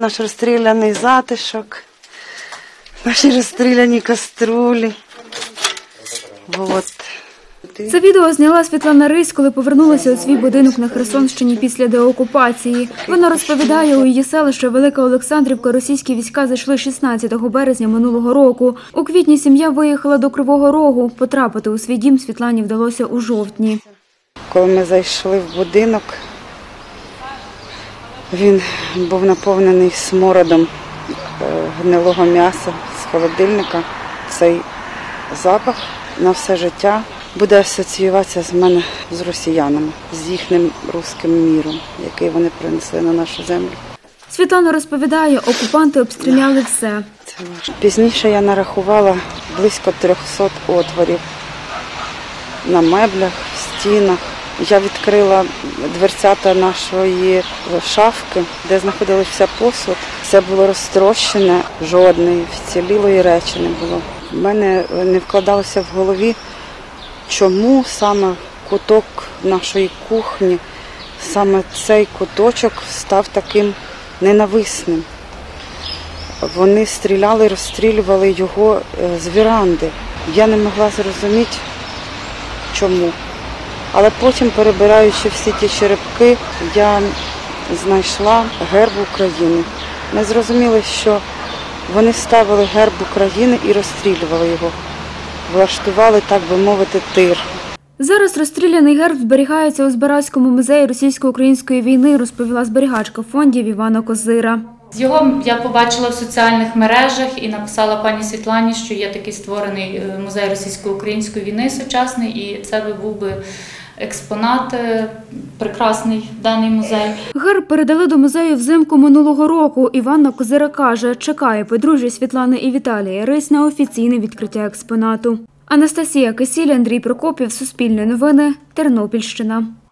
Наш розстріляний затишок, наші розстріляні каструлі. Вот. Це відео зняла Світлана Рись, коли повернулася у свій будинок на Херсонщині після деокупації. Вона розповідає, у її селище Велика Олександрівка російські війська зайшли 16 березня минулого року. У квітні сім'я виїхала до Кривого Рогу. Потрапити у свій дім Світлані вдалося у жовтні. Коли ми зайшли в будинок, він був наповнений смородом гнилого м'яса з холодильника. Цей запах на все життя буде асоціюватися з мене з росіянами, з їхнім руським міром, який вони принесли на нашу землю. Світлана розповідає, окупанти обстріляли все. Пізніше я нарахувала близько 300 отворів на меблях, в стінах. Я відкрила дверцята нашої шафки, де знаходився посуд. Все було розтрощене, жодної вцілілої речі не було. В мене не вкладалося в голові, чому саме куток нашої кухні, саме цей куточок став таким ненависним. Вони стріляли, розстрілювали його з віранди. Я не могла зрозуміти, чому. Але потім, перебираючи всі ті черепки, я знайшла герб України. Ми зрозуміли, що вони ставили герб України і розстрілювали його. Влаштували, так би мовити, тир. Зараз розстріляний герб зберігається у Збаразькому музеї російсько-української війни, розповіла зберігачка фондів Івана Козира. Його я побачила в соціальних мережах і написала пані Світлані, що є такий створений музей російсько-української війни сучасний, і це був би експонат прекрасний, даний музей. Герб передали до музею взимку минулого року. Іванна Козира каже, чекає подружжя Світлани і Віталія Рись на офіційне відкриття експонату. Анастасія Кисіль, Андрій Прокопів, Суспільне новини, Тернопільщина.